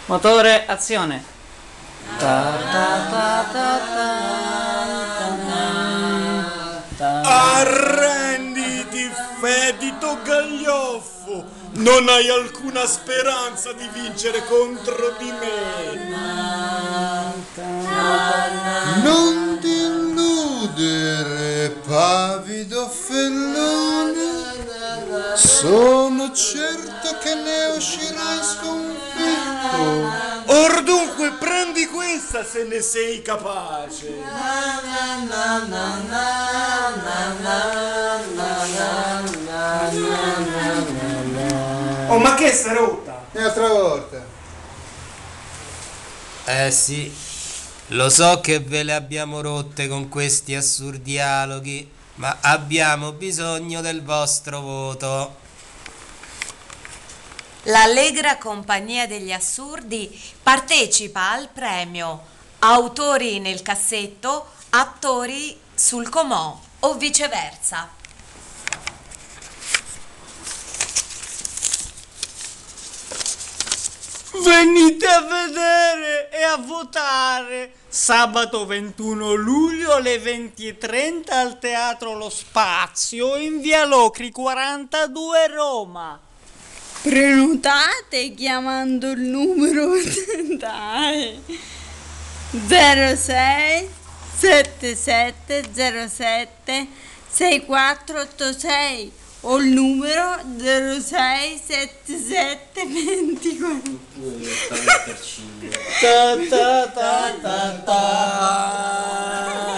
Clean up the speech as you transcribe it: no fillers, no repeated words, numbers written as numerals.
Motore, azione. Arrenditi, fetito gaglioffo! Non hai alcuna speranza di vincere contro di me! Non ti illudere, pavido fellone. Sono certo che ne uscirai sconfitto. Or dunque prendi questa se ne sei capace! Oh, ma che sei rotta? Un'altra volta. Sì, lo so che ve le abbiamo rotte con questi assurdi dialoghi, ma abbiamo bisogno del vostro voto. L'Allegra Compagnia degli Assurdi partecipa al premio Autori nel cassetto, attori sul comò o viceversa. Venite a vedere e a votare sabato 21 luglio alle 20:30 al Teatro Lo Spazio in via Locri 42 Roma. Prenotate chiamando il numero dai 06 7707 6486 o il numero 06 77 24. Ta ta ta ta ta.